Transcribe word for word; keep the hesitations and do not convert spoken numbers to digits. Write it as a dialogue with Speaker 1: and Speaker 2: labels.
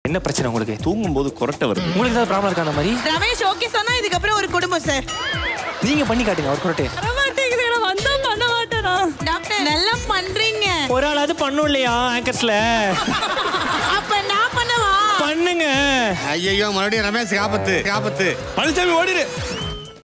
Speaker 1: என்ன பிரச்சனை உங்களுக்கு?
Speaker 2: தூங்கும் போது கொரட்டை வருது.
Speaker 1: உங்களுக்கு ஏதாவது ப்ராப்ளம் இருக்கா அந்த மாதிரி?
Speaker 3: ரமேஷ் ஓகே சொன்னா இதுக்கப்புறம் ஒரு குடும்பம் சார்.
Speaker 1: நீங்க பண்ணி காட்டுங்க அவர் கொரட்டை.
Speaker 4: வர மாட்டேங்குது, நான் வந்தா பண்ண மாட்டேனா?
Speaker 3: டாக்டர் நல்லா பண்றீங்க.
Speaker 1: ஒரு ஆளாவது பண்ணும் இல்லையா ஆங்கர்ஸ்ல?
Speaker 3: அப்ப நான் பண்ணவா?
Speaker 1: பண்ணுங்க.
Speaker 2: ஐயோ மறுபடியும் ரமேஷ் காப்பத்து காப்பத்து.
Speaker 1: பழனிசாமி ஓடிடு.